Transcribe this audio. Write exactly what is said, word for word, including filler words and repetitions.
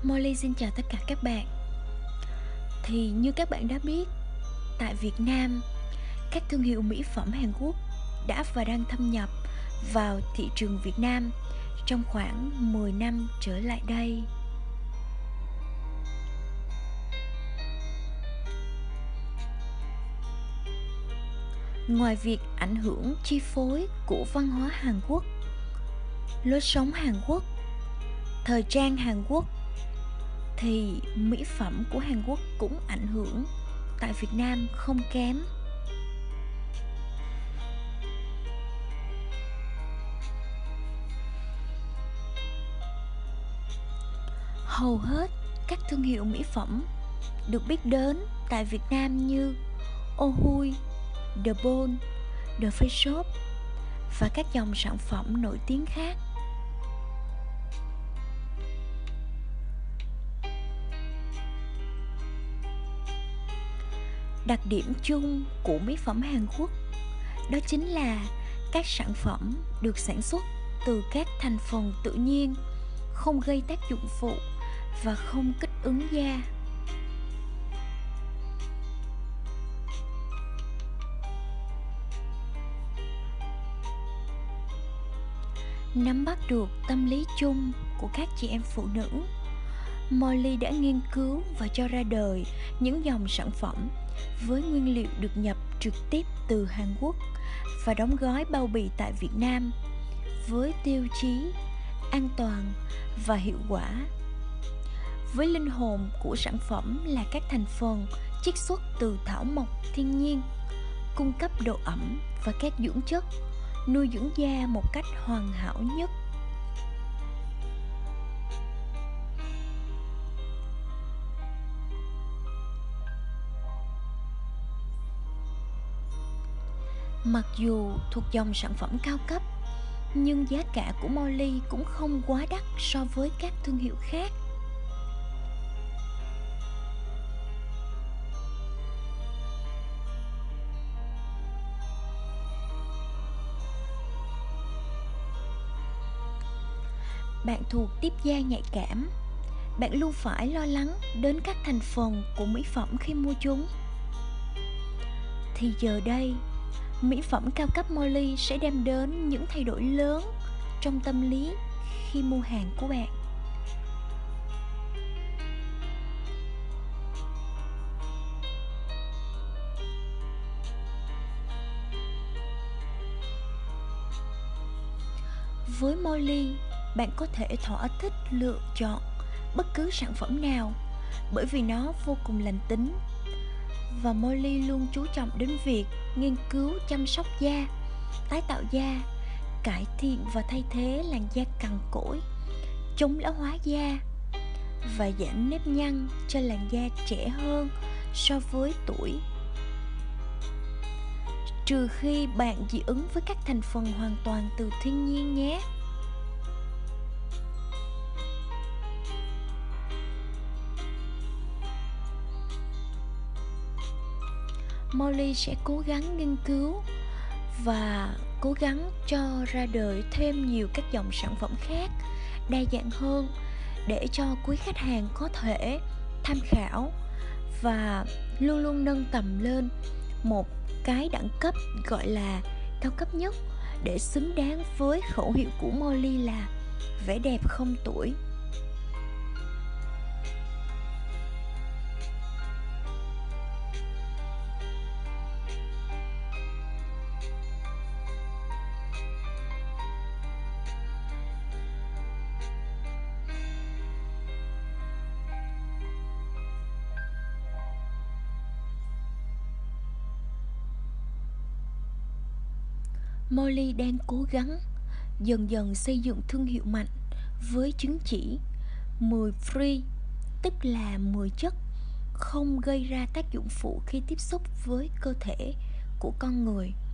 Molly xin chào tất cả các bạn. Thì như các bạn đã biết, tại Việt Nam, các thương hiệu mỹ phẩm Hàn Quốc đã và đang thâm nhập vào thị trường Việt Nam trong khoảng mười năm trở lại đây. Ngoài việc ảnh hưởng chi phối của văn hóa Hàn Quốc, lối sống Hàn Quốc, thời trang Hàn Quốc, thì mỹ phẩm của Hàn Quốc cũng ảnh hưởng tại Việt Nam không kém. Hầu hết các thương hiệu mỹ phẩm được biết đến tại Việt Nam như Ohui, The Bond, The Face Shop và các dòng sản phẩm nổi tiếng khác. Đặc điểm chung của mỹ phẩm Hàn Quốc đó chính là các sản phẩm được sản xuất từ các thành phần tự nhiên, không gây tác dụng phụ và không kích ứng da. Nắm bắt được tâm lý chung của các chị em phụ nữ, Molly đã nghiên cứu và cho ra đời những dòng sản phẩm với nguyên liệu được nhập trực tiếp từ Hàn Quốc và đóng gói bao bì tại Việt Nam với tiêu chí an toàn và hiệu quả. Với linh hồn của sản phẩm là các thành phần chiết xuất từ thảo mộc thiên nhiên, cung cấp độ ẩm và các dưỡng chất, nuôi dưỡng da một cách hoàn hảo nhất. Mặc dù thuộc dòng sản phẩm cao cấp, nhưng giá cả của Molly cũng không quá đắt so với các thương hiệu khác. Bạn thuộc tiếp da nhạy cảm, bạn luôn phải lo lắng đến các thành phần của mỹ phẩm khi mua chúng. Thì giờ đây, mỹ phẩm cao cấp Molly sẽ đem đến những thay đổi lớn trong tâm lý khi mua hàng của bạn. Với Molly, bạn có thể thỏa thích lựa chọn bất cứ sản phẩm nào bởi vì nó vô cùng lành tính. Và Molly luôn chú trọng đến việc nghiên cứu chăm sóc da, tái tạo da, cải thiện và thay thế làn da cằn cỗi, chống lão hóa da và giảm nếp nhăn cho làn da trẻ hơn so với tuổi. Trừ khi bạn dị ứng với các thành phần hoàn toàn từ thiên nhiên nhé. Molly sẽ cố gắng nghiên cứu và cố gắng cho ra đời thêm nhiều các dòng sản phẩm khác đa dạng hơn để cho quý khách hàng có thể tham khảo và luôn luôn nâng tầm lên một cái đẳng cấp gọi là cao cấp nhất để xứng đáng với khẩu hiệu của Molly là vẻ đẹp không tuổi. Molly đang cố gắng dần dần xây dựng thương hiệu mạnh với chứng chỉ mười free, tức là mười chất không gây ra tác dụng phụ khi tiếp xúc với cơ thể của con người.